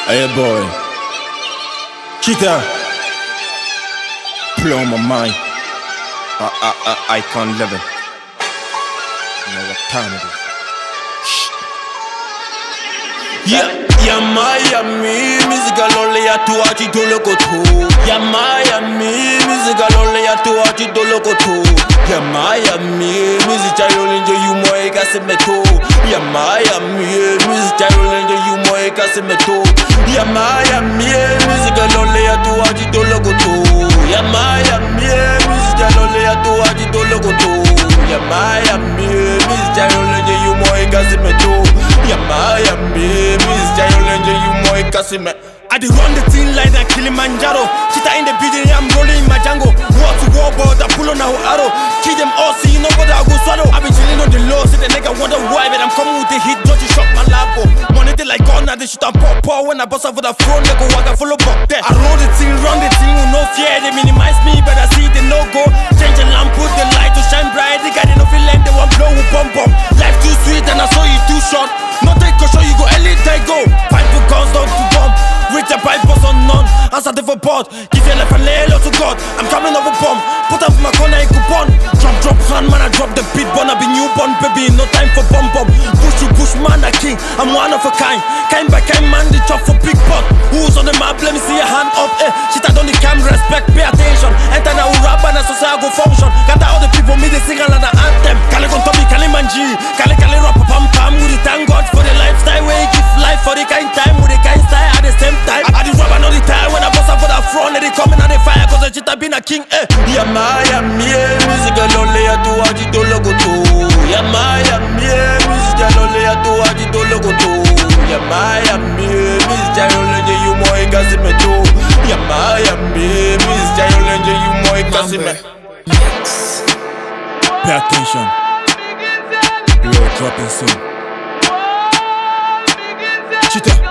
Hey boy, Cheetah, play on my mind. I can't live it. You know what time it is. Ya Miami, musica lolle ya tu aji dolo koto. Ya Miami, musica lolle ya tu aji dolo koto. Ya Miami, musica lolle nje you mo e kasi meto. Ya Miami, musica lolle nje you mo e kasi meto. Ya Miami, musica lolle ya tu aji dolo koto. Ya Miami, musica lolle ya tu aji dolo koto. Ya Miami, musica lolle nje you mo e kasi meto. Ya Miami, musica lolle nje you mo e kasi meto. I dey run the thing like that Kilimanjaro. Cheetah in the building, I'm rolling in my Django. War to war, but I pull on a arrow. Kill them all, see nobody I go swallow. I been chilling on the low, see the nigga wonder why, but I'm coming with the hit, don't you shock my labo. Money they like all, now they shoot and pop. When I bust out for the front, they go walk and follow back there. I roll the thing, run the thing with no fear. They minimize me, but I see the no go. Change the lamp, put the light to shine bright. They got enough feeling, they want blow with bomb bomb. Life too sweet and I saw you too short. No take a show, you go elite, they go. Fight for guns, don't to bomb. Reach a pipe, boss on none. I'm starting for board. Give your life and lay low to God. I'm coming over bomb. Put up my corner, you coupon. Drop hand, man, I drop the beat. Born, I be newborn, baby. No time for bomb bomb. Push you, push, man, I king. I'm one of a kind. Kind by kind, man, they chop for big pot. Who's on the map? Let me see your hand up. Shit, I don't need camera, respect, pay attention. Enter now, rap, and I I go function. Got all the people, me, they sing another anthem. Kale on top, Kale manji. Kale rap, pam pam. We thank God for the lifestyle. We give life for the kind time. With the kind style at the same time. I do rap all the time. When I bust up for the front, they coming on the fire. Cause the Cheetah been a king. Ya Miami, musica lolle ya tu aji dolo koto. Ya Miami, musica lolle ya tu aji dolo koto. Ya Miami, musica lolle nje you mo e kasi meto. Ya Miami, musica lolle nje you mo e kasi meto. Pay attention. Blow dropping soon. Cheetah.